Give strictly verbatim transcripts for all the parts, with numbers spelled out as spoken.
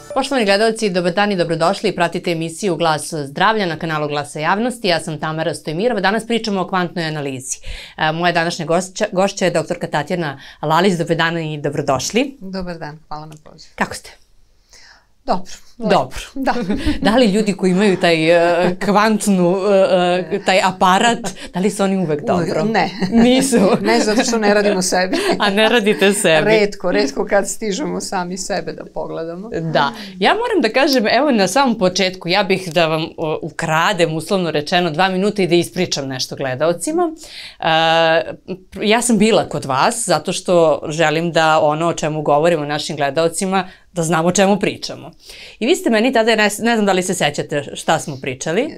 Poštovani gledalci, dobar dan i dobrodošli. Pratite emisiju Glas zdravlja na kanalu Glasa javnosti. Ja sam Tamara Stojmirova. Danas pričamo o kvantnoj analizi. Moja današnja gošća, gošća je doktorka Tatjana Lalić. Dobar dan i dobrodošli. Dobar dan, hvala na pozivu. Kako ste? Dobro. Dobro. Da. Da li ljudi koji imaju taj uh, kvantnu, uh, taj aparat, da li su oni uvek dobro? Ne. Nisu? Ne, zato što ne radimo sebi. A ne radite sebi? Retko, retko kad stižemo sami sebe da pogledamo. Da. Ja moram da kažem, evo na samom početku, ja bih da vam uh, ukradem, uslovno rečeno, dva minuta i da ispričam nešto gledaocima. Uh, ja sam bila kod vas zato što želim da ono o čemu govorimo našim gledaocima, da znamo o čemu pričamo. I vi ste meni tada, ne, ne znam da li se sećate šta smo pričali.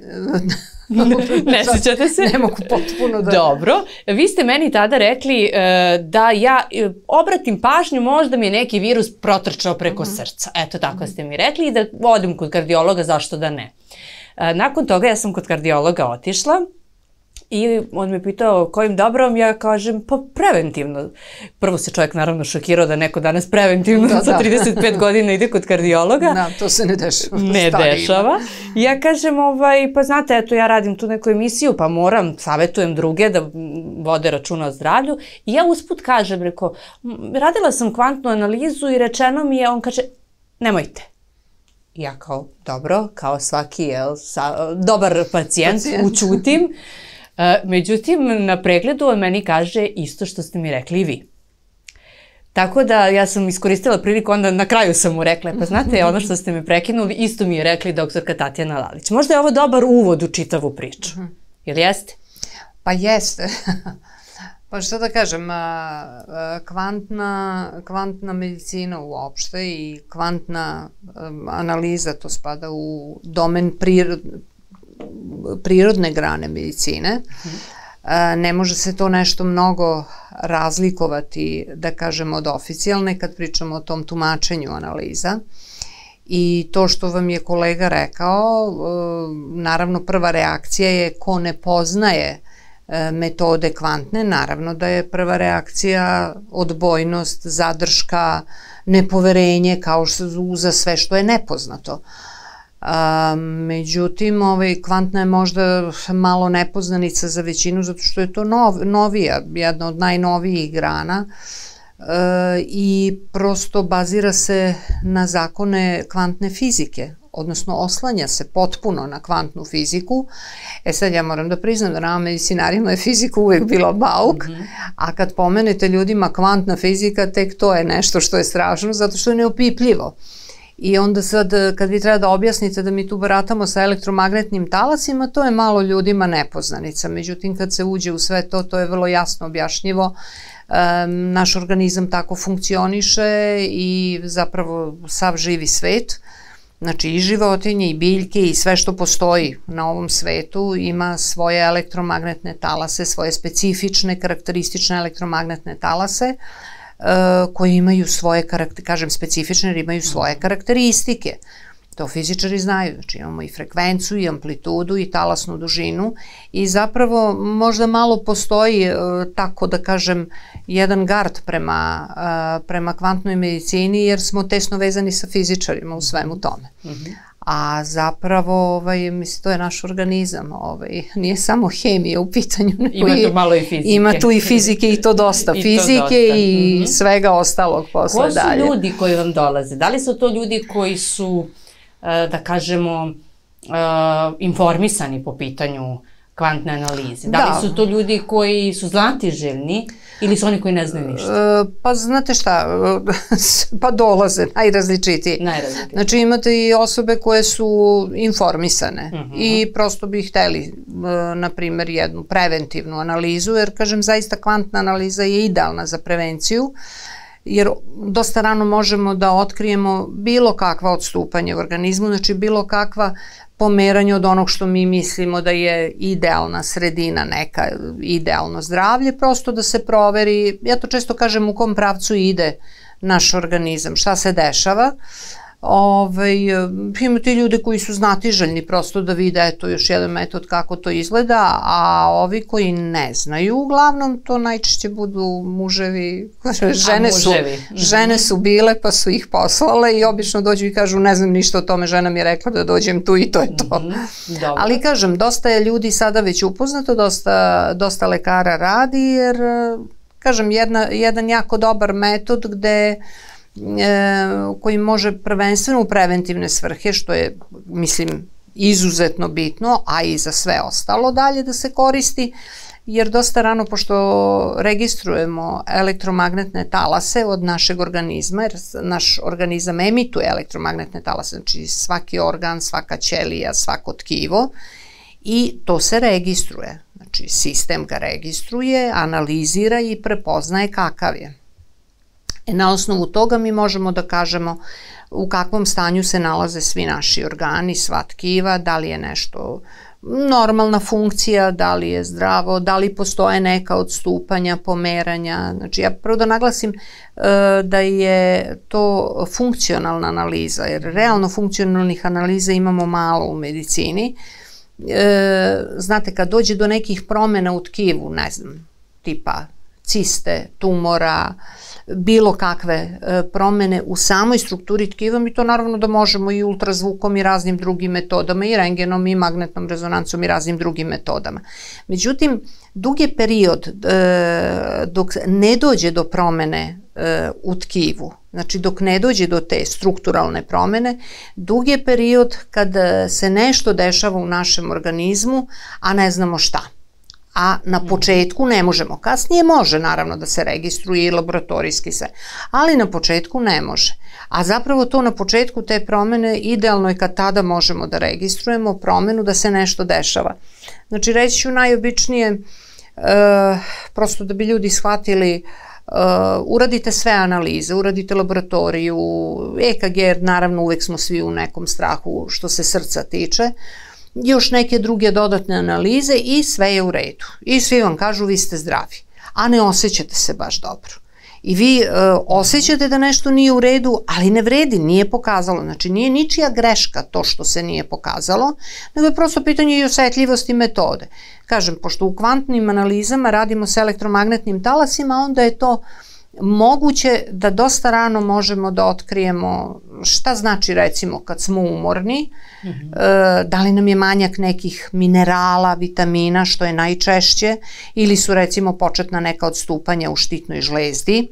Ne sećate se? Ne mogu potpuno da... Dobro. Vi ste meni tada rekli uh, da ja uh, obratim pažnju, možda mi je neki virus protrčao preko uh-huh. srca. Eto, tako ste mi rekli i da odim kod kardiologa, zašto da ne. Uh, nakon toga ja sam kod kardiologa otišla. I on me pitao kojim dobrom, ja kažem pa preventivno. Prvo se čovjek naravno šokirao da neko danas preventivno da, sa trideset pet godina ide kod kardiologa. Da, to se ne dešava. Ne dešava. Ja kažem, ovaj, pa znate, eto ja radim tu neku emisiju, pa moram, savjetujem druge da vode računa o zdravlju. I ja usput kažem, reko, radila sam kvantnu analizu i rečeno mi je, on kaže, nemojte. Ja kao, dobro, kao svaki jel, sa, dobar pacijent, pacijent. Učutim. Uh, međutim, na pregledu on meni kaže isto što ste mi rekli i vi. Tako da ja sam iskoristila priliku, onda na kraju sam mu rekla, pa znate, ono što ste me prekinuli, isto mi je rekli doktorka Tatjana Lalić. Možda je ovo dobar uvod u čitavu priču. Ili jeste? Pa jeste. Pa što da kažem, kvantna, kvantna medicina uopšte i kvantna analiza, to spada u domen prirodne, prirodne grane medicine. Ne može se to nešto mnogo razlikovati, da kažemo, od oficijalne kad pričamo o tom tumačenju analiza. I to što vam je kolega rekao, naravno prva reakcija je ko ne poznaje metode kvantne, naravno da je prva reakcija odbojnost, zadrška, nepoverenje kao što za sve što je nepoznato. A, međutim, ovaj, kvantna je možda malo nepoznanica za većinu zato što je to nov, novija, jedna od najnovijih grana e, i prosto bazira se na zakone kvantne fizike, odnosno oslanja se potpuno na kvantnu fiziku. E sad ja moram da priznam da nama medicinarima je fizika uvijek bila bauk, mm-hmm. a kad pomenete ljudima kvantna fizika, tek to je nešto što je strašno zato što je neopipljivo. I onda sad kad vi treba da objasnite da mi tu baratamo sa elektromagnetnim talasima, to je malo ljudima nepoznanica. Međutim, kad se uđe u sve to, to je vrlo jasno objašnjivo. Um, naš organizam tako funkcioniše i zapravo sav živi svet, znači i životinje i biljke i sve što postoji na ovom svetu ima svoje elektromagnetne talase, svoje specifične, karakteristične elektromagnetne talase, koji imaju svoje, kažem specifične, jer imaju svoje karakteristike. To fizičari znaju, znači imamo i frekvenciju, i amplitudu, i talasnu dužinu i zapravo možda malo postoji, tako da kažem, jedan gard prema, prema kvantnoj medicini jer smo tesno vezani sa fizičarima u svemu tome. Mm-hmm. A zapravo, ovaj, mislim, to je naš organizam, ovaj, nije samo hemija u pitanju. Ima tu malo i fizike. Ima tu i fizike i to dosta. I fizike to dosta. I mm-hmm. svega ostalog posle dalje. Ko su ljudi koji vam dolaze? Da li su to ljudi koji su, da kažemo, informisani po pitanju kvantne analize? Da, da li su to ljudi koji su znatiželjni ili su oni koji ne znaju ništa? E, pa znate šta, pa dolaze najrazličitiji. Najrazličitiji. Znači imate i osobe koje su informisane uh-huh. i prosto bi hteli, na primjer, jednu preventivnu analizu, jer kažem, zaista kvantna analiza je idealna za prevenciju, jer dosta rano možemo da otkrijemo bilo kakva odstupanja u organizmu, znači bilo kakva pomeranje od onog što mi mislimo da je idealna sredina, neka idealno zdravlje, prosto da se proveri, ja to često kažem, u kom pravcu ide naš organizam, šta se dešava. Ove, ima ti ljude koji su znatiželjni prosto da vide eto još jedan metod kako to izgleda, a ovi koji ne znaju, uglavnom to najčešće budu muževi, žene su, žene su bile pa su ih poslale i obično dođu i kažu ne znam ništa o tome, žena mi je rekla da dođem tu i to je to. Mm-hmm. Ali kažem, dosta je ljudi sada već upoznato, dosta, dosta lekara radi jer kažem, jedna, jedan jako dobar metod gde koji može prvenstveno u preventivne svrhe, što je, mislim, izuzetno bitno, a i za sve ostalo dalje da se koristi, jer dosta rano, pošto registrujemo elektromagnetne talase od našeg organizma, jer naš organizam emituje elektromagnetne talase, znači svaki organ, svaka ćelija, svako tkivo, i to se registruje. Znači, sistem ga registruje, analizira i prepoznaje kakav je. E, na osnovu toga mi možemo da kažemo u kakvom stanju se nalaze svi naši organi, sva tkiva, da li je nešto normalna funkcija, da li je zdravo, da li postoje neka odstupanja, pomeranja. Znači, ja prvo da naglasim e, da je to funkcionalna analiza, jer realno funkcionalnih analiza imamo malo u medicini. E, znate, kad dođe do nekih promjena u tkivu, ne znam, tipa ciste, tumora, bilo kakve e, promjene u samoj strukturi tkiva, mi to naravno da možemo i ultrazvukom i raznim drugim metodama, i rengenom i magnetnom rezonancom i raznim drugim metodama. Međutim, dug je period e, dok ne dođe do promjene e, u tkivu, znači dok ne dođe do te strukturalne promjene, dug je period kad se nešto dešava u našem organizmu, a ne znamo šta. A na početku ne možemo. Kasnije može naravno da se registruje i laboratorijski sve, ali na početku ne može. A zapravo to na početku te promjene idealno je kad tada možemo da registrujemo promjenu da se nešto dešava. Znači reći ću najobičnije, e, prosto da bi ljudi shvatili, Uh, uradite sve analize, uradite laboratoriju, E K G, jer naravno uvek smo svi u nekom strahu što se srca tiče, još neke druge dodatne analize i sve je u redu. I svi vam kažu vi ste zdravi, a ne osjećate se baš dobro. I vi uh, osjećate da nešto nije u redu, ali ne vredi, nije pokazalo. Znači nije ničija greška to što se nije pokazalo, nego je prosto pitanje i osetljivosti metode. Kažem, pošto u kvantnim analizama radimo s elektromagnetnim talasima, onda je to moguće da dosta rano možemo da otkrijemo šta znači recimo kad smo umorni, mm-hmm. e, da li nam je manjak nekih minerala, vitamina, što je najčešće, ili su recimo početna neka odstupanja u štitnoj žlezdi,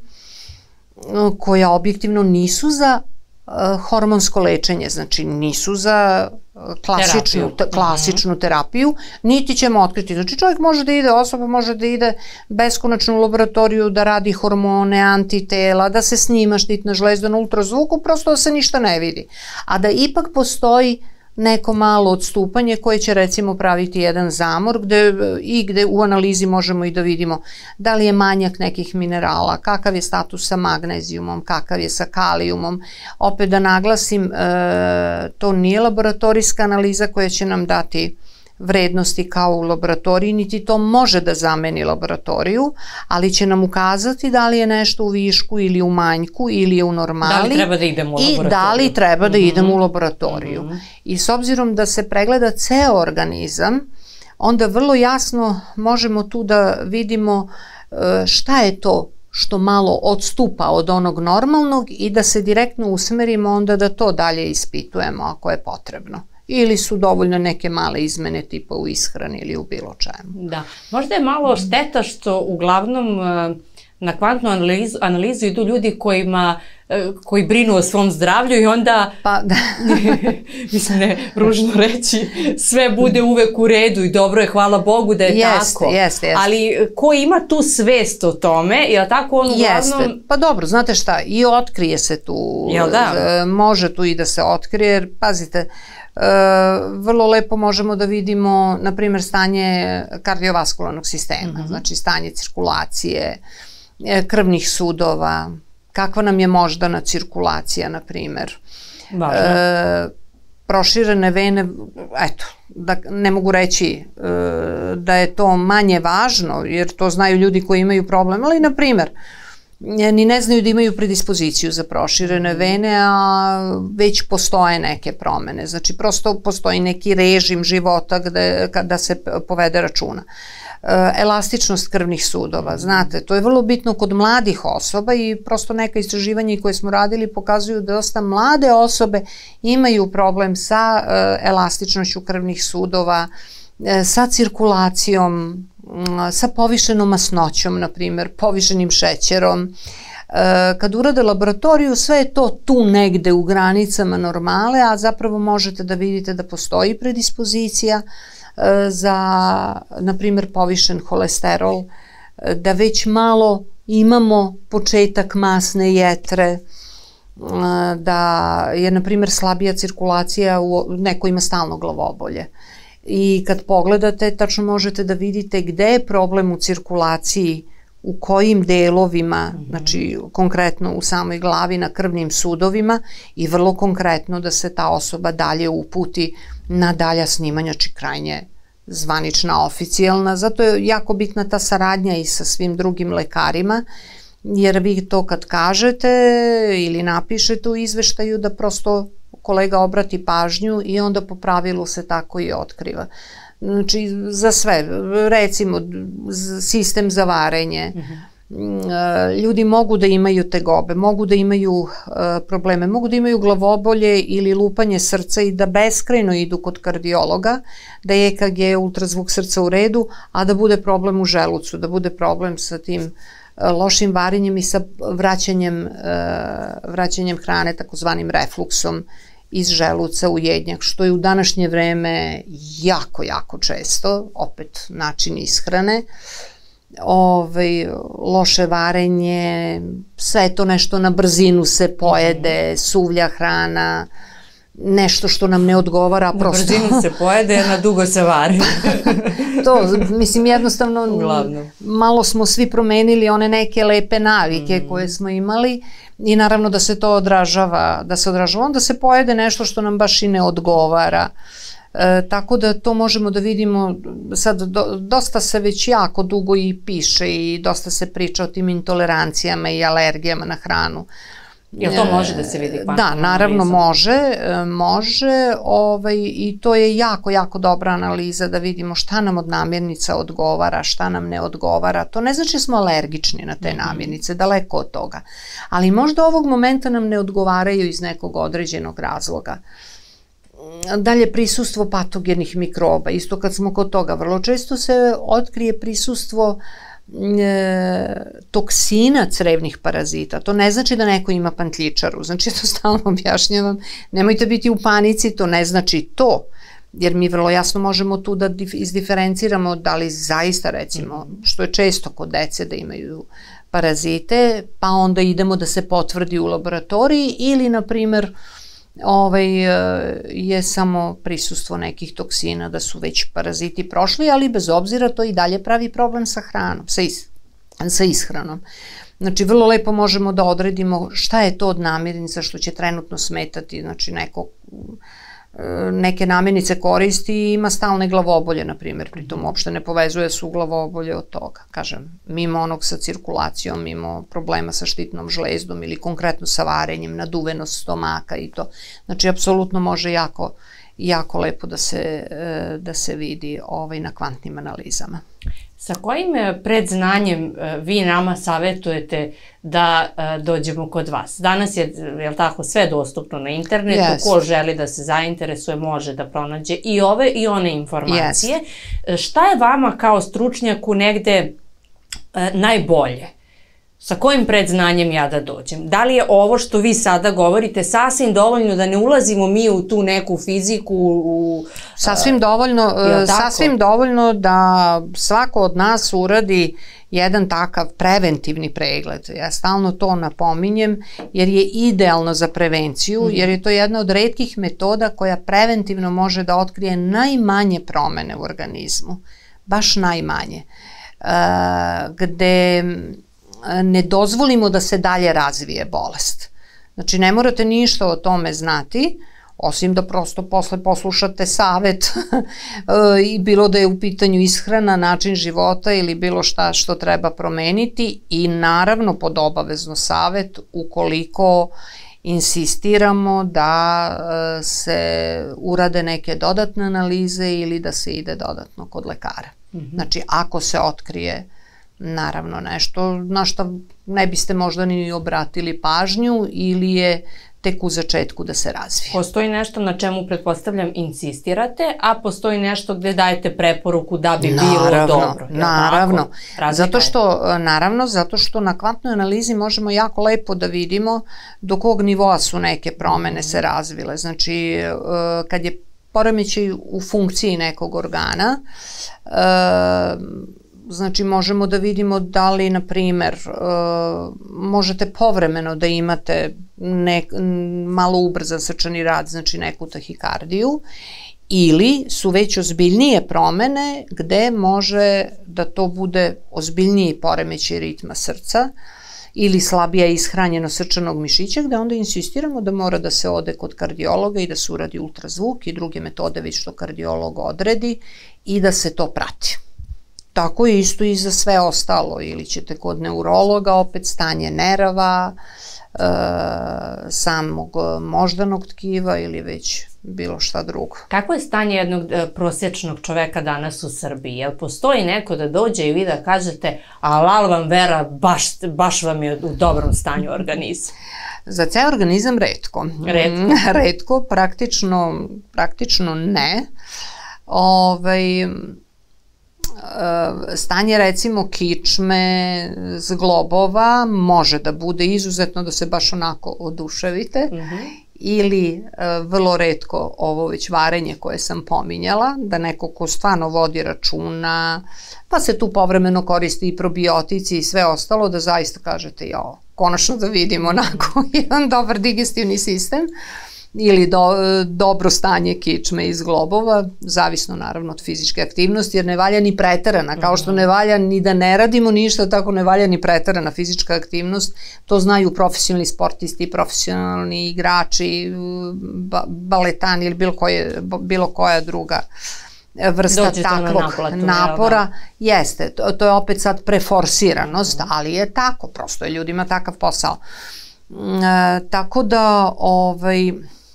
koja objektivno nisu za e, hormonsko lečenje, znači nisu za klasičnu terapiju. klasičnu terapiju, niti ćemo otkriti. Znači čovjek može da ide, osoba može da ide beskonačno u laboratoriju, da radi hormone, antitela, da se snima štitna žlezda na ultrazvuku, prosto da se ništa ne vidi. A da ipak postoji neko malo odstupanje koje će recimo praviti jedan zamor gde, i gde u analizi možemo i da vidimo da li je manjak nekih minerala, kakav je status sa magnezijumom, kakav je sa kalijumom. Opet da naglasim, e, to nije laboratorijska analiza koja će nam dati vrednosti kao u laboratoriji, niti to može da zameni laboratoriju, ali će nam ukazati da li je nešto u višku ili u manjku ili je u normali. Da li treba da idemo u laboratoriju. I da li treba da idemo u laboratoriju. Mm-hmm. I s obzirom da se pregleda ceo organizam, onda vrlo jasno možemo tu da vidimo šta je to što malo odstupa od onog normalnog i da se direktno usmerimo onda da to dalje ispitujemo ako je potrebno. Ili su dovoljno neke male izmene tipa u ishrani ili u bilo čemu. Da, možda je malo šteta što uglavnom na kvantnu analizu, analizu idu ljudi kojima, koji brinu o svom zdravlju i onda, pa, da. mislim ne, ružno reći, sve bude uvek u redu i dobro je, hvala Bogu da je jeste, tako. Jeste, jeste. Ali ko ima tu svest o tome, je li tako on uglavnom... Jeste, pa dobro, znate šta, i otkrije se tu, jel da? Može tu i da se otkrije, jer pazite, Uh, vrlo lepo možemo da vidimo na primjer stanje kardiovaskularnog sistema, mm-hmm. znači stanje cirkulacije, krvnih sudova, kakva nam je moždana cirkulacija na primjer. Uh, proširene vene, eto, da ne mogu reći uh, da je to manje važno jer to znaju ljudi koji imaju problem, ali na primjer ni ne znaju da imaju predispoziciju za proširene vene, a već postoje neke promene. Znači, prosto postoji neki režim života gde, kada se povede računa. Elastičnost krvnih sudova, znate, to je vrlo bitno kod mladih osoba i prosto neka istraživanja koje smo radili pokazuju da dosta mlade osobe imaju problem sa elastičnošću krvnih sudova, sa cirkulacijom, sa povišenom masnoćom, na primjer, povišenim šećerom. Kad urade laboratoriju, sve je to tu negde u granicama normale, a zapravo možete da vidite da postoji predispozicija za, na primjer, povišen holesterol, da već malo imamo početak masne jetre, da je, na primjer, slabija cirkulacija, neko ima stalno glavobolje. I kad pogledate, tačno možete da vidite gde je problem u cirkulaciji, u kojim delovima, znači konkretno u samoj glavi, na krvnim sudovima i vrlo konkretno da se ta osoba dalje uputi na dalja snimanja, či krajnje zvanična, oficijalna. Zato je jako bitna ta saradnja i sa svim drugim lekarima, jer vi to kad kažete ili napišete u izveštaju da prosto kolega obrati pažnju i onda po pravilu se tako i otkriva. Znači, za sve, recimo, sistem za varenje, ljudi mogu da imaju tegobe, mogu da imaju probleme, mogu da imaju glavobolje ili lupanje srca i da beskrajno idu kod kardiologa, da je E K G, ultrazvuk srca u redu, a da bude problem u želucu, da bude problem sa tim lošim varenjem i sa vraćanjem, vraćanjem hrane, takozvanim refluksom iz želuca u jednjak, što je u današnje vreme jako, jako često, opet način ishrane, Ove, loše varenje, sve to nešto na brzinu se pojede, suvlja hrana, nešto što nam ne odgovara. Na brzinu se pojede, na dugo se vari. To, mislim, jednostavno, malo smo svi promenili one neke lepe navike koje smo imali i naravno da se to odražava, da se odražava, onda se pojede nešto što nam baš i ne odgovara. E, tako da to možemo da vidimo, sad do, dosta se već jako dugo i piše i dosta se priča o tim intolerancijama i alergijama na hranu. Jel to može da se vidi kvantnom analizom? Da, naravno može, može ovaj, i to je jako, jako dobra analiza da vidimo šta nam od namirnica odgovara, šta nam ne odgovara. To ne znači smo alergični na te namirnice, daleko od toga. Ali možda ovog momenta nam ne odgovaraju iz nekog određenog razloga. Dalje, prisustvo patogenih mikroba, isto kad smo kod toga, vrlo često se otkrije prisustvo E, toksina crevnih parazita. To ne znači da neko ima pantljičaru, znači to stalno objašnjavam, nemojte biti u panici, to ne znači to, jer mi vrlo jasno možemo tu da izdiferenciramo da li zaista, recimo, što je često kod dece da imaju parazite, pa onda idemo da se potvrdi u laboratoriji ili, na primer, ovaj, je samo prisustvo nekih toksina da su već paraziti prošli, ali bez obzira to i dalje pravi problem sa hranom, sa, is, sa ishranom. Znači, vrlo lepo možemo da odredimo šta je to od namirnica što će trenutno smetati, znači neko neke namirnice koristi i ima stalne glavobolje, na primjer, pritom uopšte ne povezuje su glavobolje od toga. Kažem, mimo onog sa cirkulacijom, mimo problema sa štitnom žlezdom ili konkretno sa varenjem, naduvenost stomaka i to. Znači, apsolutno može jako, jako lepo da se, da se vidi ovaj, na kvantnim analizama. Sa kojim predznanjem vi nama savjetujete da dođemo kod vas? Danas je, je li tako, sve dostupno na internetu, yes. Ko želi da se zainteresuje može da pronađe i ove i one informacije. Yes. Šta je vama kao stručnjaku negde najbolje? Sa kojim predznanjem ja da dođem? Da li je ovo što vi sada govorite sasvim dovoljno da ne ulazimo mi u tu neku fiziku? U, sasvim dovoljno, sasvim dovoljno da svako od nas uradi jedan takav preventivni pregled. Ja stalno to napominjem jer je idealno za prevenciju, jer je to jedna od retkih metoda koja preventivno može da otkrije najmanje promene u organizmu. Baš najmanje. Gde ne dozvolimo da se dalje razvije bolest. Znači, ne morate ništa o tome znati, osim da prosto posle poslušate savet i bilo da je u pitanju ishrana, način života ili bilo šta što treba promeniti i naravno pod obavezno savet ukoliko insistiramo da se urade neke dodatne analize ili da se ide dodatno kod lekara. Mm-hmm. Znači, ako se otkrije naravno nešto na što ne biste možda ni obratili pažnju ili je tek u začetku da se razvije. Postoji nešto na čemu, pretpostavljam, insistirate, a postoji nešto gde dajete preporuku da bi naravno, bilo dobro. Naravno, zato što, naravno, zato što na kvantnoj analizi možemo jako lepo da vidimo do kog nivoa su neke promene se razvile. Znači, kad je poremećaj u funkciji nekog organa, znači možemo da vidimo da li, na primer, možete povremeno da imate malo ubrzan srčani rad, znači neku tahikardiju, ili su već ozbiljnije promene gde može da to bude ozbiljniji poremećaj ritma srca ili slabija ishranjenost srčanog mišića, gde onda insistiramo da mora da se ode kod kardiologa i da se uradi ultrazvuk i druge metode već što kardiolog odredi i da se to prati. Tako je isto i za sve ostalo, ili ćete kod neurologa opet stanje nerava, e, samog moždanog tkiva ili već bilo šta drugo. Kako je stanje jednog e, prosječnog čoveka danas u Srbiji? Jel postoji neko da dođe i vi da kažete, alal vam vera, baš, baš vam je u dobrom stanju organizam? Za ceo organizam retko. Retko? Retko, praktično, praktično ne. Ovaj... Stanje recimo kičme, zglobova može da bude izuzetno da se baš onako oduševite mm-hmm. ili vrlo retko ovo već varenje koje sam pominjala, da neko ko stvarno vodi računa, pa se tu povremeno koristi i probiotici i sve ostalo, da zaista kažete jo, konačno da vidimo onako jedan dobar digestivni sistem ili do, dobro stanje kičme i zglobova, zavisno naravno od fizičke aktivnosti, jer ne valja ni preterana, kao što ne valja ni da ne radimo ništa, tako ne valja ni preterana fizička aktivnost, to znaju profesionalni sportisti, profesionalni igrači, ba, baletani ili bilo, koje, bilo koja druga vrsta dođe takvog naplatu, napora, da. Jeste, to, to je opet sad preforsiranost, mm-hmm. ali je tako, prosto je ljudima takav posao. E, tako da, ovaj,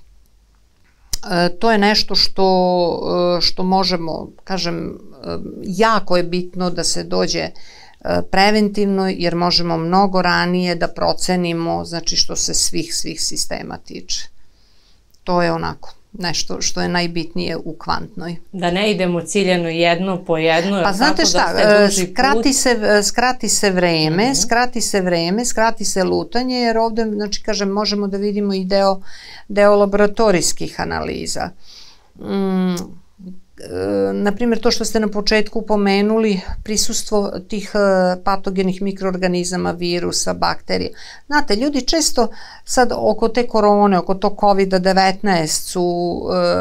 to je nešto što, što možemo, kažem, jako je bitno da se dođe preventivno, jer možemo mnogo ranije da procenimo, znači što se svih, svih sistema tiče. To je onako nešto što je najbitnije u kvantnoj. Da ne idemo ciljano jedno po jedno. Pa znate šta, da skrati, se, skrati se vreme, mm-hmm. skrati se vreme, skrati se lutanje, jer ovde, znači, kažem, možemo da vidimo i deo, deo laboratorijskih analiza. Mm, naprimjer, to što ste na početku pomenuli, prisustvo tih patogenih mikroorganizama, virusa, bakterija. Znate, ljudi često sad oko te korone, oko to kovid devetnaest su,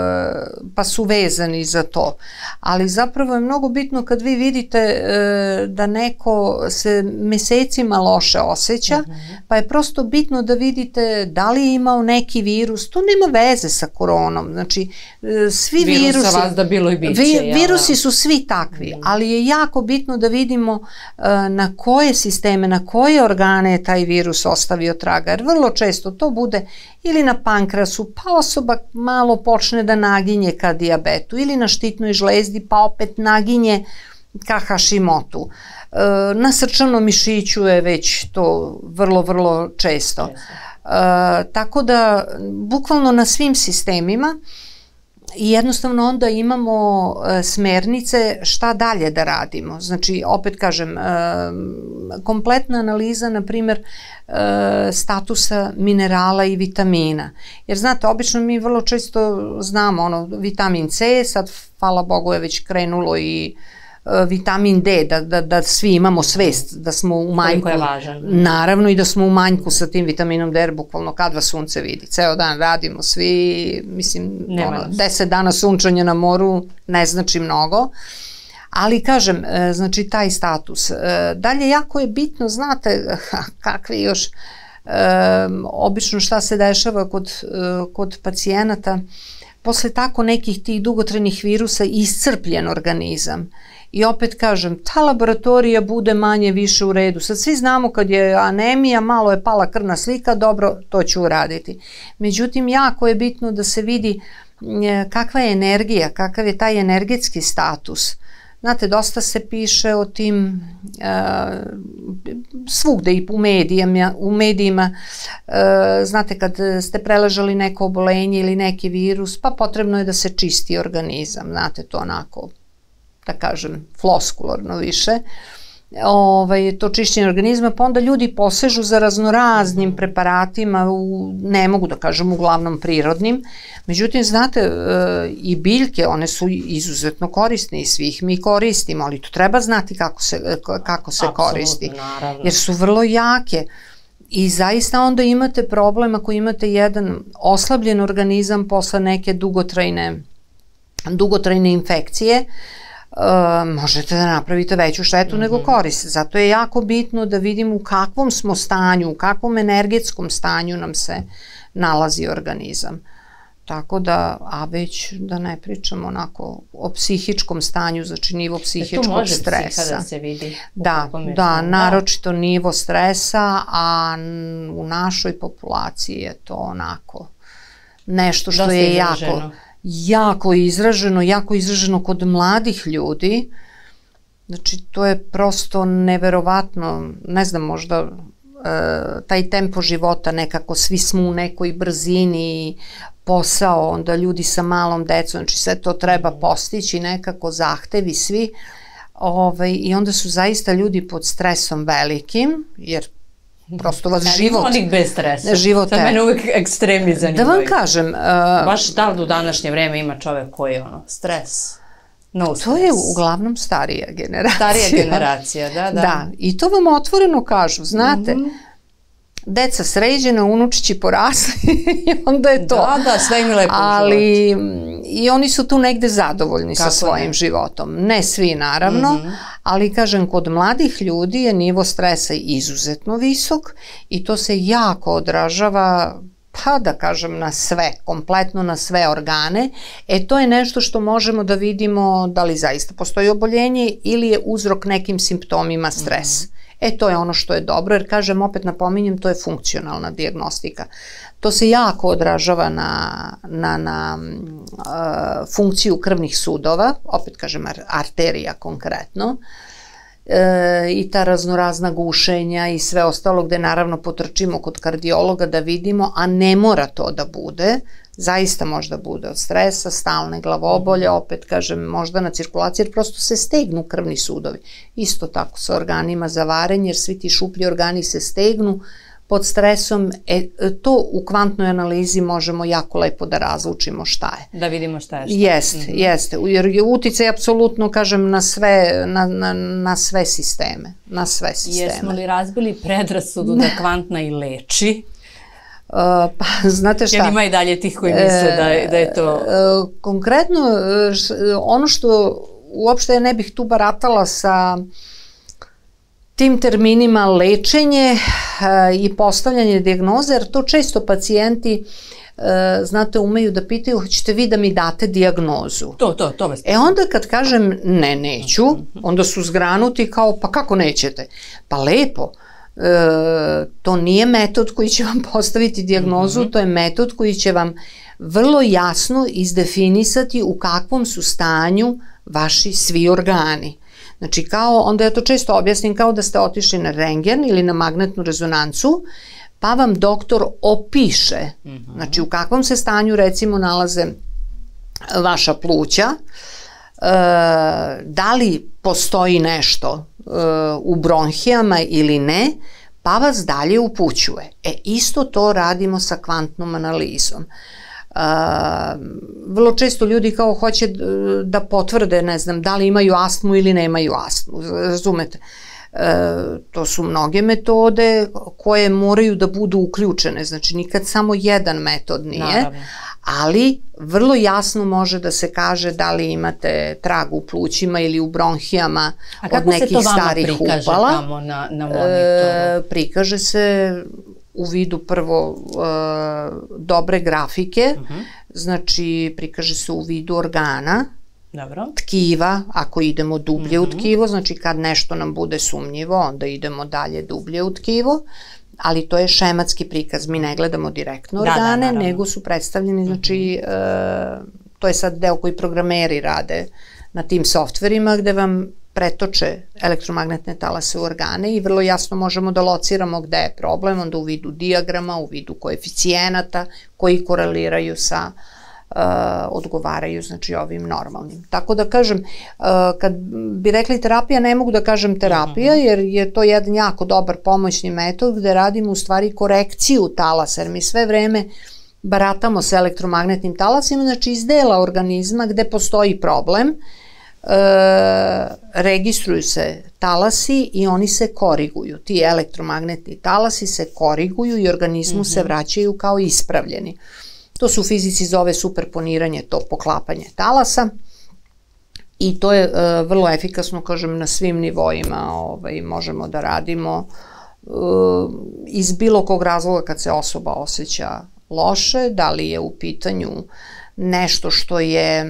pa su vezani za to. Ali zapravo je mnogo bitno kad vi vidite da neko se mesecima loše osjeća, mm-hmm. pa je prosto bitno da vidite da li je imao neki virus. To nema veze sa koronom. Znači, svi virusi... Virusa vas da bilo i biće. Vi, virusi su svi takvi, ali je jako bitno da vidimo uh, na koje sisteme, na koje organe je taj virus ostavio traga, jer vrlo često to bude ili na pankrasu, pa osoba malo počne da naginje ka dijabetu, ili na štitnoj žlezdi, pa opet naginje ka Hashimotu. Uh, na srčanom mišiću je već to vrlo, vrlo često. Uh, tako da, bukvalno na svim sistemima, i jednostavno onda imamo e, smernice šta dalje da radimo. Znači, opet kažem, e, kompletna analiza, na primjer, e, statusa minerala i vitamina. Jer znate, obično mi vrlo često znamo ono, vitamin C, sad, hvala Bogu, je već krenulo i vitamin D, da, da, da svi imamo svest da smo u manjku. Koliko je važan. Naravno i da smo u manjku sa tim vitaminom D, jer bukvalno kad vas sunce vidi. Ceo dan radimo svi, mislim, ono, deset dana sunčanja na moru ne znači mnogo. Ali kažem, znači taj status. Dalje jako je bitno, znate kakvi još obično šta se dešava kod, kod pacijenata, posle tako nekih tih dugotrajnih virusa iscrpljen organizam. I opet kažem, ta laboratorija bude manje više u redu. Sad svi znamo kad je anemija, malo je pala krvna slika, dobro, to ću uraditi. Međutim, jako je bitno da se vidi kakva je energija, kakav je taj energetski status. Znate, dosta se piše o tim uh, svugde i u medijima, u medijima uh, znate, kad ste preležali neko obolenje ili neki virus, pa potrebno je da se čisti organizam, znate, to onako, da kažem, floskularno više, ovaj, to čišćenje organizma, pa onda ljudi posežu za raznoraznim preparatima, u, ne mogu da kažem uglavnom prirodnim, međutim, znate, e, i biljke, one su izuzetno korisne i svih mi koristimo, ali to treba znati kako se, kako se koristi, naravno. Jer su vrlo jake. I zaista onda imate problem ako imate jedan oslabljen organizam posle neke dugotrajne, dugotrajne infekcije, Uh, možete da napravite veću štetu mm-hmm. nego korist. Zato je jako bitno da vidimo u kakvom smo stanju, u kakvom energetskom stanju nam se nalazi organizam. Tako da, a već da ne pričamo onako o psihičkom stanju, znači nivo psihičkog stresa. Tu može psiha da se vidi. Da, da, naročito nivo stresa, a u našoj populaciji je to onako nešto što dosta je izraženo. jako... jako izraženo, jako izraženo kod mladih ljudi. Znači, to je prosto neverovatno, ne znam, možda e, taj tempo života, nekako svi smo u nekoj brzini, posao, onda ljudi sa malom decom, znači sve to treba postići, nekako zahtevi svi, ovaj, i onda su zaista ljudi pod stresom velikim, jer prosto vas ja, život... Onih bez stresa. Život to je mene uvijek ekstremni zanimaju. Da vam kažem... Uh, Baš da li u današnje vreme ima čovek koji je ono, stres? No stres. To je uglavnom starija generacija. Starija generacija, da, da. Da, i to vam otvoreno kažu, znate, mm-hmm. deca sređena, unučići porasli i onda je to. Da, da, sve im je lepo u ali, životu. I oni su tu negde zadovoljni Kako sa svojim ne? životom. Ne svi, naravno, mm-hmm. ali kažem, kod mladih ljudi je nivo stresa izuzetno visok i to se jako odražava, pa da kažem, na sve, kompletno na sve organe. E, to je nešto što možemo da vidimo da li zaista postoji oboljenje ili je uzrok nekim simptomima stres. Mm-hmm. E, to je ono što je dobro, jer kažem, opet napominjem, to je funkcionalna dijagnostika. To se jako odražava na, na, na uh, funkciju krvnih sudova, opet kažem, ar, arterija konkretno, e, i ta raznorazna gušenja i sve ostalo gde naravno potrčimo kod kardiologa da vidimo, a ne mora to da bude, zaista možda bude od stresa, stalne glavobolje, opet kažem, možda na cirkulaciji, jer prosto se stegnu krvni sudovi. Isto tako sa organima za varenje, jer svi ti šuplji organi se stegnu pod stresom. E, to u kvantnoj analizi možemo jako lepo da razlučimo šta je. Da vidimo šta je šta. Jeste, mm-hmm. jeste. Jer je uticaj apsolutno, kažem, na sve, na, na, na sve sisteme. Na sve sisteme. Jesmo li razbili predrasudu da kvantna i leči? Uh, pa, znate šta? Jer ima i dalje tih koji misle da je, da je to... Uh, konkretno, ono što uopšte ne bih tu baratala sa tim terminima lečenje uh, i postavljanje dijagnoze, jer to često pacijenti uh, znate, umeju da pitaju, hoćete vi da mi date dijagnozu? To, to, to vas... E onda kad kažem ne, neću, onda su zgranuti kao, pa kako nećete? Pa lepo. E, to nije metod koji će vam postaviti dijagnozu, mm-hmm. to je metod koji će vam vrlo jasno izdefinisati u kakvom su stanju vaši svi organi. Znači, kao, onda ja to često objasnim kao da ste otišli na rentgen ili na magnetnu rezonancu, pa vam doktor opiše, mm-hmm. znači u kakvom se stanju recimo nalaze vaša pluća, e, da li postoji nešto u bronhijama ili ne, pa vas dalje upućuje. E, isto to radimo sa kvantnom analizom. Uh, vrlo često ljudi kao hoće da potvrde, ne znam, da li imaju astmu ili nemaju astmu, razumete? Uh, to su mnoge metode koje moraju da budu uključene, znači nikad samo jedan metod nije, naravno. Ali vrlo jasno može da se kaže da li imate trag u plućima ili u bronhijama od nekih starih upala. A kako se to vama prikaže tamo na, na monitoru? E, prikaže se u vidu prvo e, dobre grafike, uh-huh. znači prikaže se u vidu organa, dobro. Tkiva, ako idemo dublje uh-huh. u tkivo, znači kad nešto nam bude sumnjivo, onda idemo dalje dublje u tkivo, ali to je šematski prikaz, mi ne gledamo direktno organe, da, da, nego su predstavljeni, znači uh-huh. e, to je sad deo koji programeri rade na tim softverima gde vam pretoče elektromagnetne talase u organe i vrlo jasno možemo da lociramo gde je problem, onda u vidu dijagrama, u vidu koeficijenata koji koreliraju sa, uh, odgovaraju znači ovim normalnim. Tako da kažem, uh, kad bi rekli terapija, ne mogu da kažem terapija, jer je to jedan jako dobar pomoćni metod gde radimo u stvari korekciju talasa, jer mi sve vreme baratamo sa elektromagnetnim talasima, znači iz dela organizma gde postoji problem, E, registruju se talasi i oni se koriguju. Ti elektromagnetni talasi se koriguju i organizmu mm-hmm. se vraćaju kao ispravljeni. To se u fizici zove superponiranje, to poklapanje talasa i to je e, vrlo efikasno, kažem, na svim nivoima ovaj, možemo da radimo e, iz bilo kog razloga kad se osoba osjeća loše, da li je u pitanju nešto što je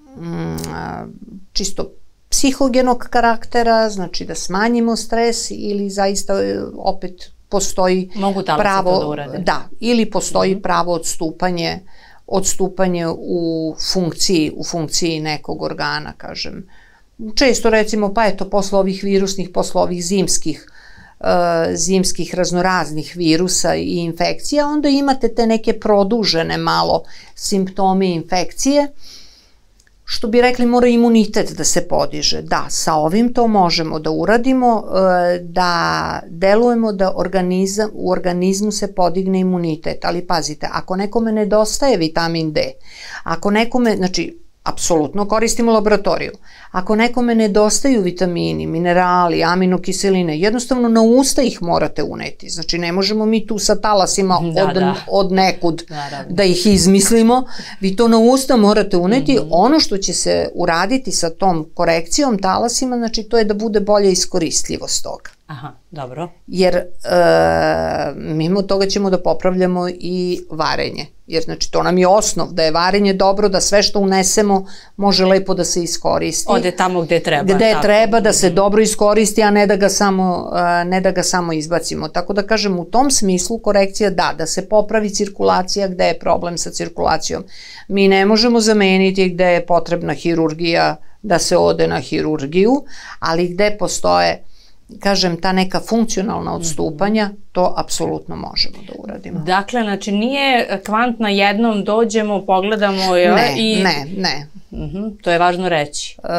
čisto psihogenog karaktera, znači da smanjimo stres ili zaista opet postoji pravo, da, da, ili postoji mm-hmm. pravo odstupanje, odstupanje u funkciji, u funkciji nekog organa, kažem. Često recimo, pa eto, posle ovih virusnih, posle ovih zimskih, uh, zimskih raznoraznih virusa i infekcija, onda imate te neke produžene malo simptome infekcije, što bi rekli, mora imunitet da se podiže. Da, sa ovim to možemo da uradimo, da delujemo da organizam, u organizmu se podigne imunitet. Ali pazite, ako nekome nedostaje vitamin D, ako nekome, znači, apsolutno koristimo laboratoriju, ako nekome nedostaju vitamini, minerali, aminokiseline, jednostavno na usta ih morate uneti. Znači, ne možemo mi tu sa talasima da, od, da. od nekud da, da ih izmislimo. Vi to na usta morate uneti. Mm-hmm. Ono što će se uraditi sa tom korekcijom talasima, znači, to je da bude bolja iskoristljivost toga. Aha, dobro. Jer e, mimo toga ćemo da popravljamo i varenje. Jer znači to nam je osnov, da je varenje dobro, da sve što unesemo može lepo da se iskoristi. Ode tamo gde treba. Gde tako. treba da se dobro iskoristi, a ne da ga samo, ne da ga samo izbacimo. Tako da kažem, u tom smislu korekcija da, da se popravi cirkulacija gde je problem sa cirkulacijom. Mi ne možemo zameniti gde je potrebna hirurgija da se ode na hirurgiju, ali gde postoje, kažem, ta neka funkcionalna odstupanja, to apsolutno možemo da uradimo. Dakle, znači nije kvantna jednom dođemo, pogledamo ja, ne, i... Ne, ne, uh-huh, to je važno reći. E,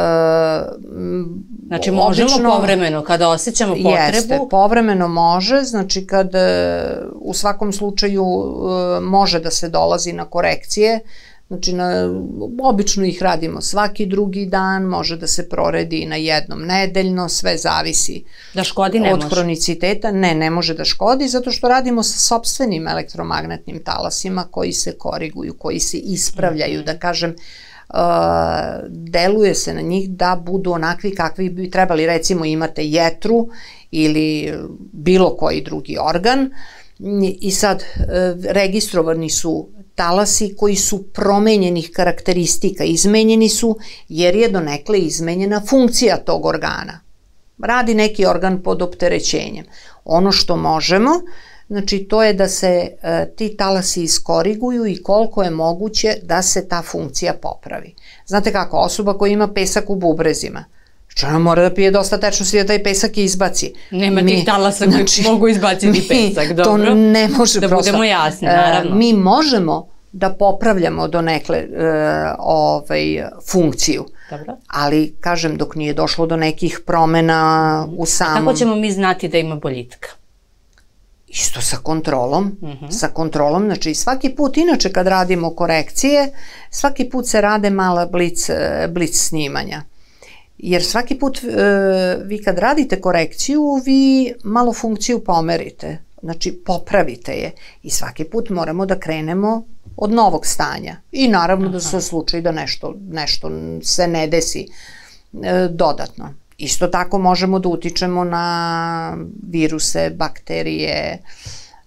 znači možemo obično, povremeno, kada osjećamo potrebu... Jeste, povremeno može, znači kad u svakom slučaju može da se dolazi na korekcije, znači, na, obično ih radimo svaki drugi dan, može da se proredi na jednom nedeljno, sve zavisi da škodi ne od može. hroniciteta. Ne, ne može da škodi, zato što radimo sa sopstvenim elektromagnetnim talasima koji se koriguju, koji se ispravljaju, mm-hmm. da kažem, uh, deluje se na njih da budu onakvi kakvi bi trebali. Recimo imate jetru ili bilo koji drugi organ i sad uh, registrovani su talasi koji su promenjenih karakteristika, izmenjeni su jer je donekle izmenjena funkcija tog organa. Radi neki organ pod opterećenjem. Ono što možemo, znači to je da se e, ti talasi iskoriguju i koliko je moguće da se ta funkcija popravi. Znate kako, osoba koja ima pesak u bubrezima, znači ona mora da pije dosta tečnosti da taj pesak izbaci. Nema mi, tih talasa koji znači, mogu izbaciti pesak, dobro? To ne može da prosto. Da budemo jasni, naravno. E, mi možemo da popravljamo donekle e, ovaj, funkciju. Dobro. Ali, kažem, dok nije došlo do nekih promena u samom... Kako ćemo mi znati da ima boljitka? Isto sa kontrolom, uh-huh. sa kontrolom, znači svaki put, inače kad radimo korekcije, svaki put se rade mala blic, blic snimanja. Jer svaki put e, vi kad radite korekciju, vi malo funkciju pomerite, znači popravite je i svaki put moramo da krenemo od novog stanja. I naravno Aha. da se slučaj da nešto, nešto se ne desi e, dodatno. Isto tako možemo da utičemo na viruse, bakterije,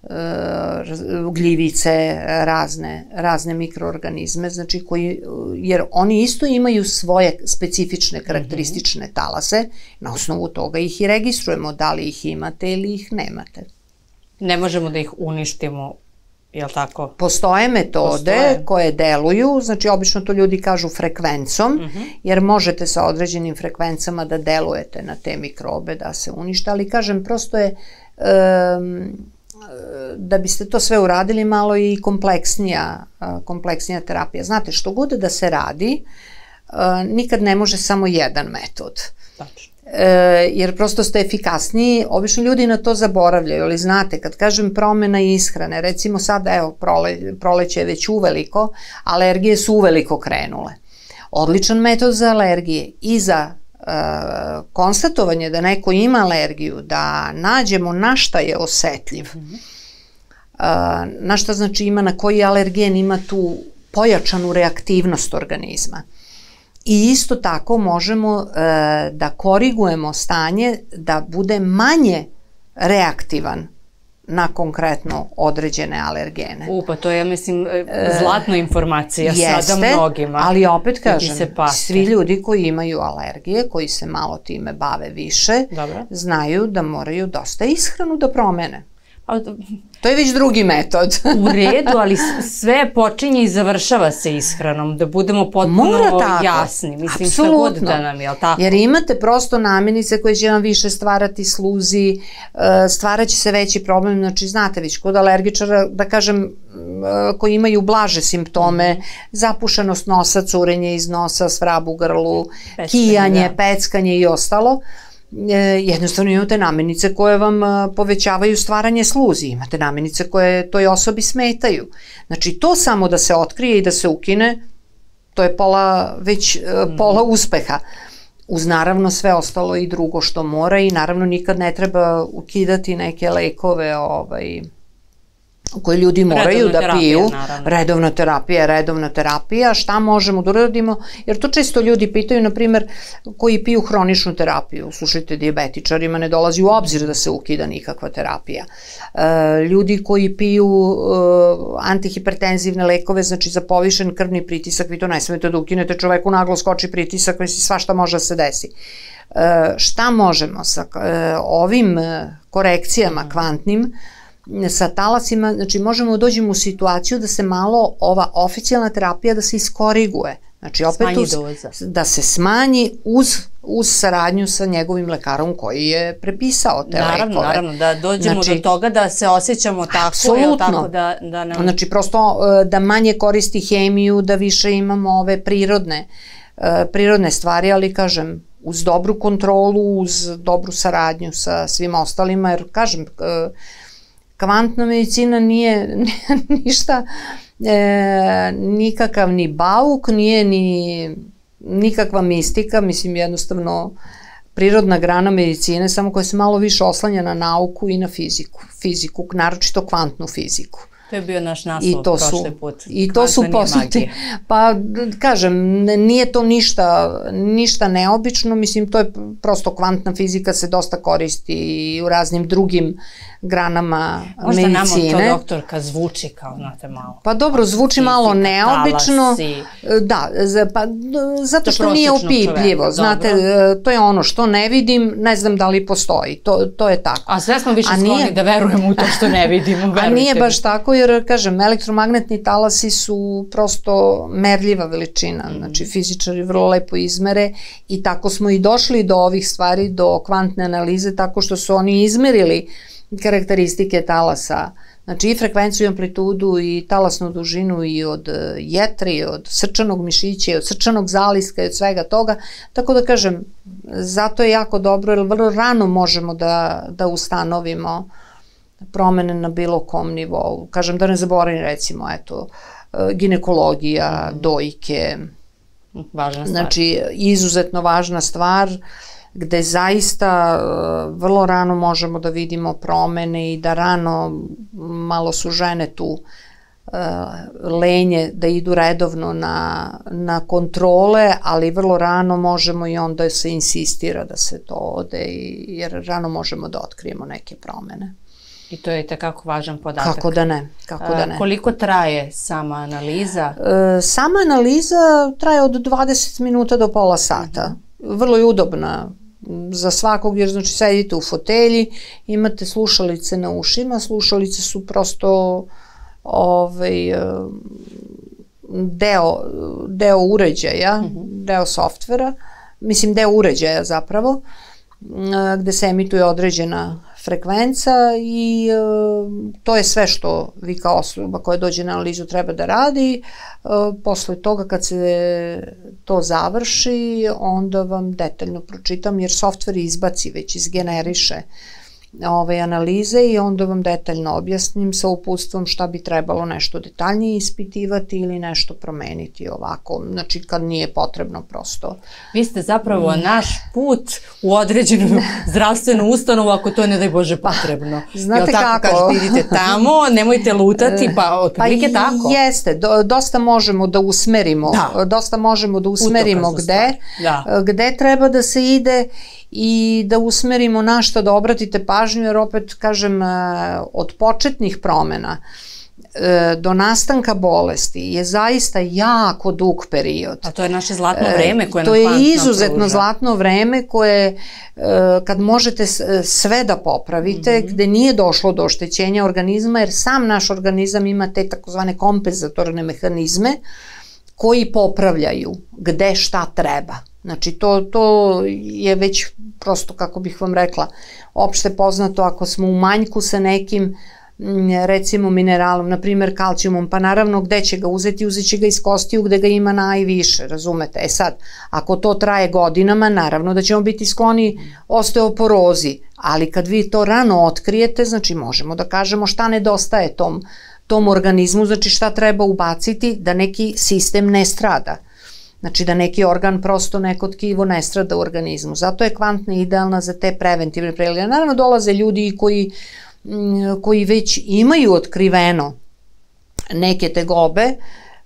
gljivice, razne, razne mikroorganizme, znači koji, jer oni isto imaju svoje specifične karakteristične talase, na osnovu toga ih i registrujemo, da li ih imate ili ih nemate. Ne možemo da ih uništimo, je li tako? Postoje metode Postoje. koje deluju, znači obično to ljudi kažu frekvencom, uh -huh. jer možete sa određenim frekvencama da delujete na te mikrobe, da se unište, ali kažem, prosto je um, da biste to sve uradili malo i kompleksnija, kompleksnija terapija. Znate, što god da se radi, nikad ne može samo jedan metod. Tačno. E, jer prosto ste efikasniji, obično ljudi na to zaboravljaju, ali znate, kad kažem promena ishrane, recimo sad, evo, prole, proleće je već uveliko, alergije su uveliko krenule. Odličan metod za alergije i za e, konstatovanje da neko ima alergiju, da nađemo na šta je osetljiv, mm -hmm. e, na šta znači ima, na koji alergen ima tu pojačanu reaktivnost organizma. I isto tako možemo e, da korigujemo stanje da bude manje reaktivan na konkretno određene alergene. U, pa to je, ja mislim, zlatna informacija Jeste, sada mnogima. Ali opet kažem, svi ljudi koji imaju alergije, koji se malo time bave više, Dobro. znaju da moraju dosta ishranu da promene. To je već drugi metod. U redu, ali sve počinje i završava se ishranom, da budemo potpuno jasni. Mislim, šta god da nam je, ali tako? Jer imate prosto namirnice koje će vam više stvarati sluzi, stvarat će se veći problem, znači znate već kod alergičara, da kažem, koji imaju blaže simptome, zapušenost nosa, curenje iz nosa, svrab u grlu, peckanje, kijanje, da. peckanje i ostalo, jednostavno imate namirnice koje vam povećavaju stvaranje sluzi, imate namirnice koje toj osobi smetaju. Znači to samo da se otkrije i da se ukine, to je pola, već pola uspeha. Uz naravno sve ostalo i drugo što mora i naravno nikad ne treba ukidati neke lekove ovaj, koje ljudi moraju da piju. Redovna terapija, redovna terapija, šta možemo da uradimo, jer to često ljudi pitaju, na primjer, koji piju hroničnu terapiju. Slušajte, dijabetičarima ne dolazi u obzir da se ukida nikakva terapija. Ljudi koji piju antihipertenzivne lekove, znači za povišen krvni pritisak, vi to ne smete da ukinete, čoveku naglo skoči pritisak, misli svašta može da se desi. Šta možemo sa ovim korekcijama kvantnim, sa talasima, znači možemo da dođemo u situaciju da se malo ova oficijalna terapija da se iskoriguje. Znači opet uz, da se smanji uz, uz saradnju sa njegovim lekarom koji je prepisao te naravno, lekove. Naravno, da dođemo znači, do toga da se osjećamo tako. Apsolutno. Tako da, da nam... Znači prosto da manje koristi hemiju, da više imamo ove prirodne, prirodne stvari, ali kažem, uz dobru kontrolu, uz dobru saradnju sa svim ostalima, jer kažem, kvantna medicina nije ništa, e, nikakav ni bauk, nije ni nikakva mistika, mislim jednostavno prirodna grana medicine, samo koja se malo više oslanja na nauku i na fiziku, fiziku, naročito kvantnu fiziku. To je bio naš naslov prošli put. I to su poslati. Pa, kažem, nije to ništa, ništa neobično, mislim, to je prosto kvantna fizika se dosta koristi i u raznim drugim granama Možda medicine. Možda nama to doktorka zvuči kao, znate, malo. Pa dobro, zvuči fizika, malo neobično. Talasi. Da, pa, zato što nije opipljivo. Znate, dobro. To je ono što ne vidim, ne znam da li postoji. To, to je tako. A sve smo više skloni nije... da verujemo u to što ne vidimo. A nije baš tako, jer, kažem, elektromagnetni talasi su prosto merljiva veličina. Mm. Znači, fizičari vrlo lepo izmere i tako smo i došli do ovih stvari, do kvantne analize, tako što su oni izmerili karakteristike talasa, znači i frekvenciju i amplitudu i talasnu dužinu i od jetre i od srčanog mišića i od srčanog zaliska i od svega toga, tako da kažem, zato je jako dobro jer vrlo rano možemo da, da ustanovimo promene na bilo kom nivou. Kažem da ne zaboravim recimo, eto, ginekologija, mm. dojke, važna stvar. Znači izuzetno važna stvar, gde zaista vrlo rano možemo da vidimo promene i da rano malo su žene tu uh, lenje da idu redovno na, na kontrole, ali vrlo rano možemo i onda se insistira da se to ode, jer rano možemo da otkrijemo neke promene. I to je tekako važan podatak. Kako da ne, kako da ne. Koliko traje sama analiza? E, sama analiza traje od dvadeset minuta do pola sata. Vrlo je udobna za svakog, jer znači sedite u fotelji, imate slušalice na ušima, slušalice su prosto ovaj, deo, deo uređaja, mm-hmm. deo softvera, mislim deo uređaja zapravo, gde se emituje određena frekvenca i e, to je sve što vi kao osoba koja dođe na analizu treba da radi. E, posle toga kad se to završi, onda vam detaljno pročitam, jer softver izbaci, već izgeneriše ove analize i onda vam detaljno objasnim sa uputstvom šta bi trebalo nešto detaljnije ispitivati ili nešto promeniti ovako, znači kad nije potrebno prosto. Vi ste zapravo mm. naš put u određenu zdravstvenu ustanovu ako to ne daj Bože potrebno. Pa, znate Jel tako kako? Kažete, idite tamo, nemojte lutati, pa otprilike pa tako. Jeste, do, dosta možemo da usmerimo, da. dosta možemo da usmerimo gde, da. gde treba da se ide i da usmerimo na šta da obratite pažnju, jer opet kažem, od početnih promena do nastanka bolesti je zaista jako dug period. A to je naše zlatno vreme koje to nam kvantno je izuzetno pruža. Zlatno vreme koje kad možete sve da popravite, mm-hmm. gde nije došlo do oštećenja organizma, jer sam naš organizam ima te takozvane kompenzatorne mehanizme koji popravljaju gde šta treba. Znači to, to je već prosto, kako bih vam rekla, opšte poznato ako smo u manjku sa nekim recimo mineralom, na primjer kalcijumom, pa naravno gde će ga uzeti, uzet će ga iz kostiju gde ga ima najviše, razumete? E sad, ako to traje godinama, naravno da ćemo biti skloni osteoporozi, ali kad vi to rano otkrijete, znači možemo da kažemo šta nedostaje tom, tom organizmu, znači šta treba ubaciti da neki sistem ne strada. Znači da neki organ, prosto neko tkivo ne strada u organizmu. Zato je kvantna idealna za te preventivne preglede. Naravno dolaze ljudi koji, koji već imaju otkriveno neke tegobe,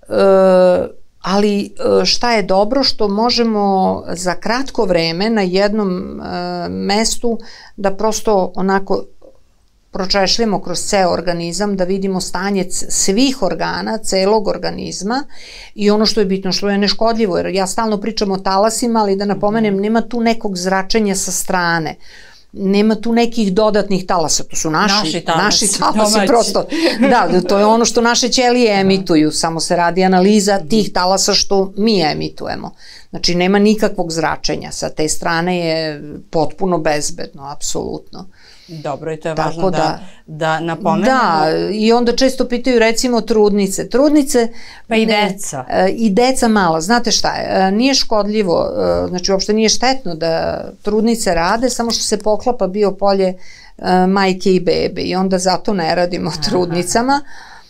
ali šta je dobro, što možemo za kratko vreme na jednom mestu da prosto onako pročešljamo kroz ceo organizam, da vidimo stanje svih organa, celog organizma i ono što je bitno, što je neškodljivo, jer ja stalno pričam o talasima, ali da napomenem, nema tu nekog zračenja sa strane, nema tu nekih dodatnih talasa, to su naši, naši talasi, naši talasi prosto, da, to je ono što naše ćelije emituju, samo se radi analiza tih talasa što mi emitujemo. Znači nema nikakvog zračenja, sa te strane je potpuno bezbedno, apsolutno. Dobro, i to je važno da, da napomenemo. Da, i onda često pitaju recimo trudnice. Trudnice... Pa i deca. Ne, I deca mala. Znate šta je, nije škodljivo, znači uopšte nije štetno da trudnice rade, samo što se poklapa biopolje majke i bebe i onda zato ne radimo trudnicama.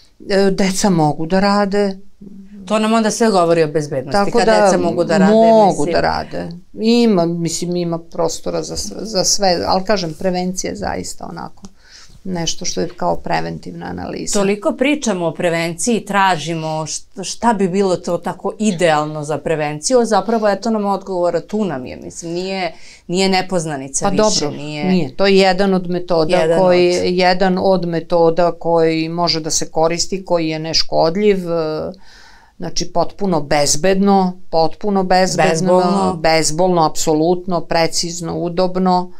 Deca mogu da rade. To nam onda sve govori o bezbednosti, tako kad da deca mogu da rade. Mogu mislim. da rade. Ima, mislim, ima prostora za, za sve, ali kažem, prevencija je zaista onako nešto što je kao preventivna analiza. Toliko pričamo o prevenciji, tražimo šta bi bilo to tako idealno za prevenciju, zapravo je to nam odgovor, tu nam je, mislim, nije, nije nepoznanica pa više. Pa dobro, nije... nije, to je jedan od metoda, jedan, koji, od. jedan od metoda koji može da se koristi, koji je neškodljiv, znači potpuno bezbedno, potpuno bezbedno, bezbolno, bezbolno, apsolutno, precizno, udobno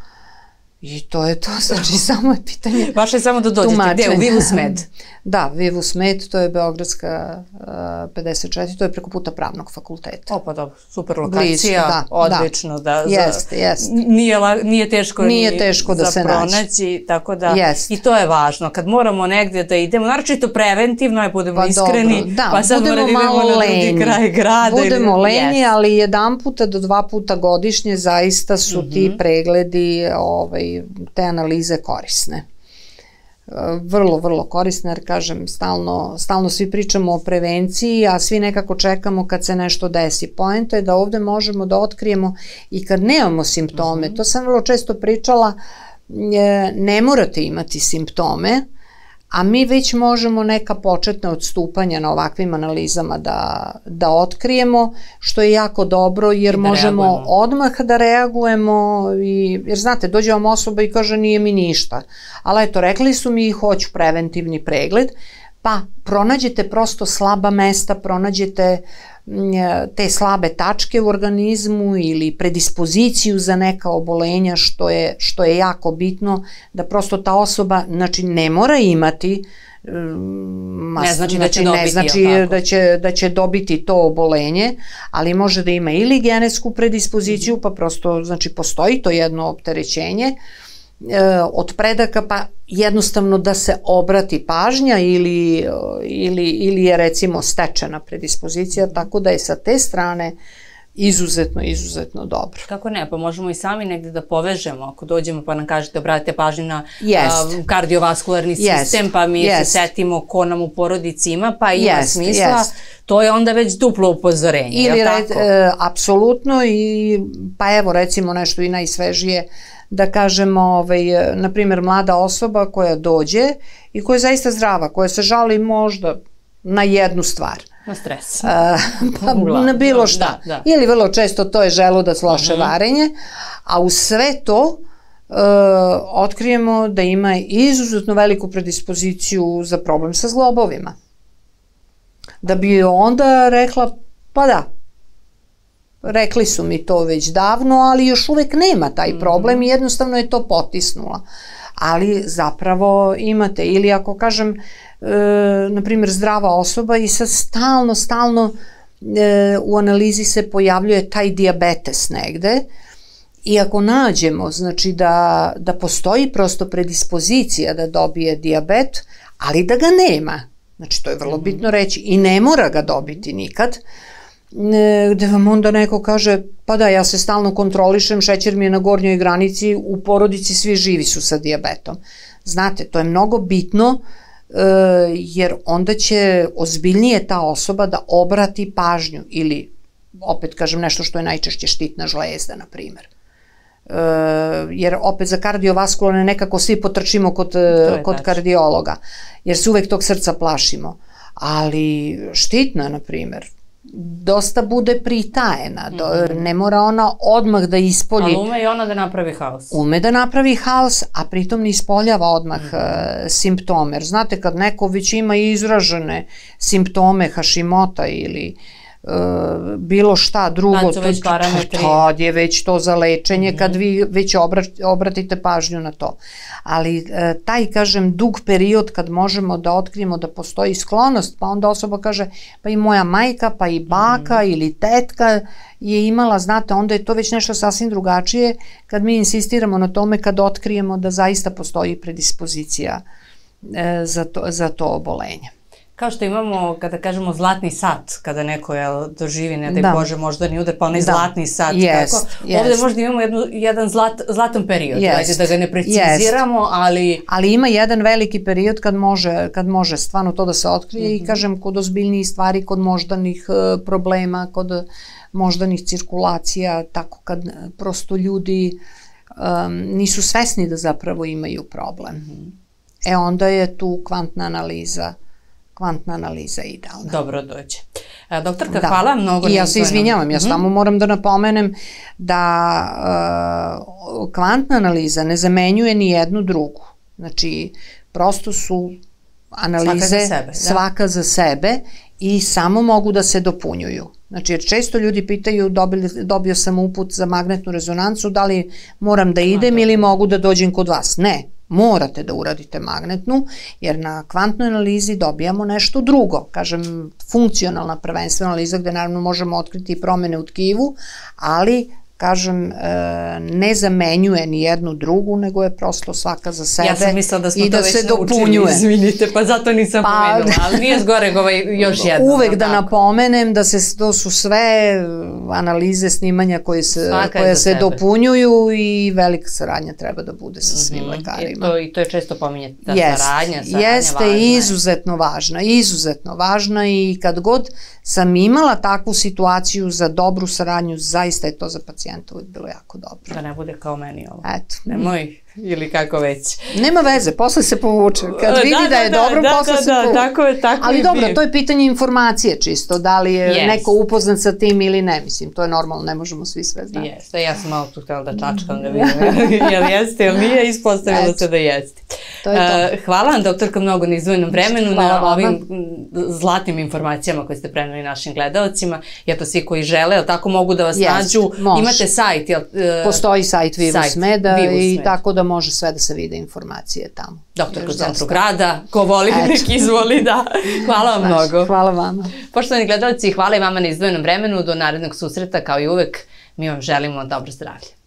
i to je to, znači samo je pitanje Vaše je samo da dođete, gde, u Vivus Med? Da, Vivus Med, to je Beogradska uh, pedeset četiri, to je preko puta Pravnog fakulteta. O, pa dobro, super lokacija, Blizu, da, odlično. Da, da, jeste, jeste. Nije, nije teško, nije teško da se pronaći, tako da, jest. I to je važno. Kad moramo negdje da idemo, naročito preventivno, je budemo pa iskreni, dobro, da, pa sad budemo moramo malo idemo lenji. na drugi kraj grada. Budemo ili, lenji, yes. ali jedan puta do dva puta godišnje zaista su mm-hmm. ti pregledi, ovaj, te analize korisne. Vrlo, vrlo korisne, jer kažem, stalno, stalno svi pričamo o prevenciji, a svi nekako čekamo kad se nešto desi. Poenta je da ovde možemo da otkrijemo i kad nemamo simptome. Mm-hmm. To sam vrlo često pričala, ne morate imati simptome, a mi već možemo neka početna odstupanja na ovakvim analizama da, da otkrijemo, što je jako dobro, jer da možemo reagujemo. Odmah da reagujemo, i, jer znate, dođe vam osoba i kaže nije mi ništa, ali eto, rekli su mi hoću preventivni pregled, pa pronađete prosto slaba mesta, pronađete te slabe tačke u organizmu ili predispoziciju za neka obolenja, što je, što je jako bitno, da prosto ta osoba, znači, ne mora imati, mas, ne znači da će dobiti, ne znači da će, da će dobiti to obolenje, ali može da ima ili genetsku predispoziciju, mm. pa prosto, znači, postoji to jedno opterećenje od predaka, pa jednostavno da se obrati pažnja ili, ili, ili je recimo stečena predispozicija, tako da je sa te strane izuzetno, izuzetno dobro. Kako ne, pa možemo i sami negde da povežemo, ako dođemo pa nam kažete obratite pažnju na uh, kardiovaskularni yes. sistem, pa mi yes. se setimo ko nam u porodici ima, pa ima yes. smisla, yes. to je onda već duplo upozorenje, ili je li tako? E, apsolutno, i pa evo recimo nešto i najsvežije, da kažemo, ovaj, na primjer, mlada osoba koja dođe i koja je zaista zdrava, koja se žali možda na jednu stvar. Na stres. A, pa na bilo šta. Da, da. Ili vrlo često to je želudac, loše uh-huh. varenje, a uz sve to uh, otkrijemo da ima izuzetno veliku predispoziciju za problem sa zglobovima. Da bi onda rekla, pa da, rekli su mi to već davno, ali još uvek nema taj problem i jednostavno je to potisnula. Ali zapravo imate, ili ako kažem, e, na primjer, zdrava osoba i sad stalno, stalno e, u analizi se pojavljuje taj dijabetes negde, i ako nađemo, znači da, da postoji prosto predispozicija da dobije dijabet, ali da ga nema, znači to je vrlo bitno reći, i ne mora ga dobiti nikad, gde vam onda neko kaže, pa da, ja se stalno kontrolišem, šećer mi je na gornjoj granici, u porodici svi živi su sa dijabetom. Znate, to je mnogo bitno, jer onda će ozbiljnije ta osoba da obrati pažnju, ili, opet kažem, nešto što je najčešće štitna žlezda, na primjer. Jer opet za kardiovaskularne nekako svi potrčimo kod, kod kardiologa, jer se uvek tog srca plašimo. Ali štitna, na primjer, dosta bude pritajena, do, ne mora ona odmah da ispolji. Ali ume i ona da napravi haos. Ume da napravi haos, a pritom ne ispoljava odmah mm -hmm. uh, simptome. Jer znate, kad neko već ima izražene simptome Hashimota ili uh, bilo šta drugo, tad, već tad je već to za lečenje, mm -hmm. kad vi već obratite pažnju na to. Ali uh, taj, kažem, dug period kad možemo da otkrijemo da postoji sklonost, pa onda osoba kaže, pa i moja majka, pa i baka mm. ili tetka je imala, znate, onda je to već nešto sasvim drugačije kad mi insistiramo na tome, kad otkrijemo da zaista postoji predispozicija e, za, to, za to obolenje. Kao što imamo, kada kažemo zlatni sat, kada neko je doživi, ne daj Bože, moždani udar, pa onaj da. zlatni sat. Yes, kako? Yes. Ovde možda imamo jednu, jedan zlat, zlatan period, yes. ajde da ga ne preciziramo, yes. ali... Ali ima jedan veliki period kad može, kad može stvarno to da se otkrije mm -hmm. i kažem, kod ozbiljnijih stvari, kod moždanih uh, problema, kod moždanih cirkulacija, tako kad prosto ljudi um, nisu svesni da zapravo imaju problem. Mm -hmm. E onda je tu kvantna analiza kvantna analiza idealna. Dobro dođe. E, doktorka, da. hvala mnogo. I ja se izvinjavam, ja samo mm -hmm. moram da napomenem da uh, kvantna analiza ne zamenjuje ni jednu drugu. Znači, prosto su analize svaka za sebe, svaka za sebe i samo mogu da se dopunjuju. Znači, jer često ljudi pitaju, dobili, dobio sam uput za magnetnu rezonancu, da li moram da idem ili mogu da dođem kod vas? Ne. Morate da uradite magnetnu, jer na kvantnoj analizi dobijamo nešto drugo. Kažem, funkcionalna prvenstvena analiza gde naravno možemo otkriti promene u tkivu, ali kažem, ne zamenjuje ni jednu drugu, nego je prosto svaka za sebe. Ja sam mislila da smo to da već naučili, izvinite, pa zato nisam pa, pomenula, ali nije zgore ovaj još jedno. Uvek da tako. napomenem da se, to su sve analize snimanja koje se, koje se dopunjuju i velika saradnja treba da bude sa svim mm-hmm. lekarima. I to, I to je često pominjati, ta Jest, saradnja, saradnja jeste važna. Jeste izuzetno važna, izuzetno važna i kad god sam imala takvu situaciju za dobru saradnju, zaista je to za pacijenta uvijek bilo jako dobro. Da ne bude kao meni ovo. Eto. Nemoj, ili kako već. Nema veze, posle se povuče. Kad vidi da, da, da je da, dobro, da, posle da, se da, povuče. Tako je, tako Ali je dobro, bio. to je pitanje informacije čisto, da li je yes. neko upoznat sa tim ili ne, mislim, to je normalno, ne možemo svi sve znati. Jeste, ja sam malo tu htjela da čačkam da vidim jel jeste ili nije, ispostavilo se da jeste. To je to. Hvala vam, doktorka, mnogo na izdvojenom vremenu, Hvala na vama. ovim zlatnim informacijama koje ste preneli našim gledalcima. I eto, svi koji žele, jel tako, mogu da vas Jest, nađu. može. Imate sajt, jel? Postoji sajt Vivus Meda Vivus i Med. tako da može sve da se vide informacije tamo. Doktorka u centru grada, ko voli, nek izvoli, da. Hvala vam Znaš, mnogo. Hvala vama. Poštovani gledalci, hvala i vama na izdvojenom vremenu. Do narednog susreta, kao i uvek, mi vam želimo dobro zdravlje.